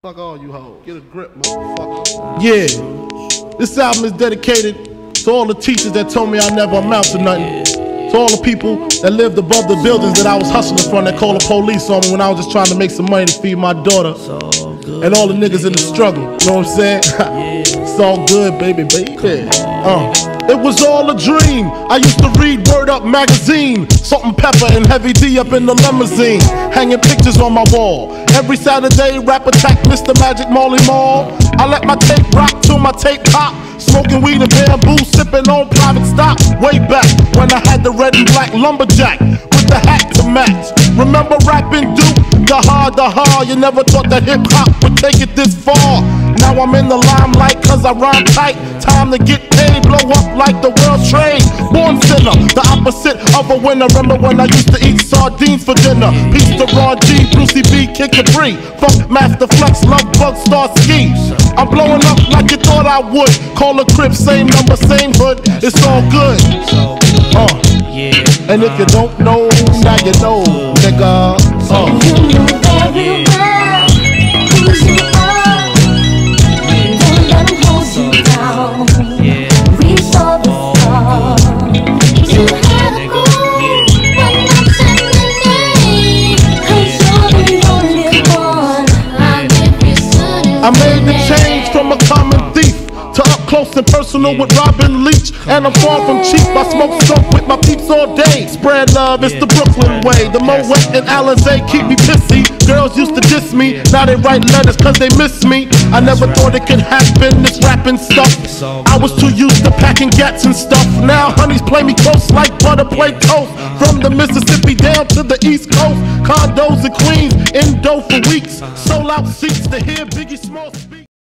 Fuck all you hoes. Get a grip, motherfucker. Yeah, this album is dedicated to all the teachers that told me I never amount to nothing. To all the people that lived above the buildings that I was hustling from, that called the police on me when I was just trying to make some money to feed my daughter. And all the niggas in the struggle, you know what I'm saying? It's all good, baby. It was all a dream. I used to read Word Up magazine, Salt and Pepper and Heavy D up in the limousine, hanging pictures on my wall. Every Saturday, rap attack Mr. Magic Marley Marl. I let my tape rock till my tape pop, smoking weed and bamboo, sipping on private stock. Way back when I had the red and black lumberjack with the hat to match. Remember rapping Duke? The hard, you never thought that hip hop would take it this far. Now I'm in the limelight cause I rhyme tight. Time to get paid, blow up like the world trade. Born sinner, the opposite of a winner. Remember when I used to eat sardines for dinner? Peace to Ron G, Brucey B, Kid Capri, Funk Master Flex, Love Bug, Star Ski. I'm blowing up like you thought I would. Call a crib, same number, same hood. It's all good. And if you don't know, now you know, nigga. You know very well who you are. Don't let them hold you down. Reach for the stars. You had a goal, but not today. 'Cause you're the only one. I made the change from a common thief to up close and personal with Robin Leach. And I'm far from cheap, I smoke soap with my peeps all day. Spread love, it's the Brooklyn way. The Moet and Alizé keep me pissy. Girls used to diss me, now they write letters cause they miss me. I never thought it could happen, this rapping stuff. I was too used to packing gats and stuff. Now honeys play me close like butter play toast. From the Mississippi down to the East Coast, condos in Queens, in dough for weeks. Sold out seats to hear Biggie Small speak.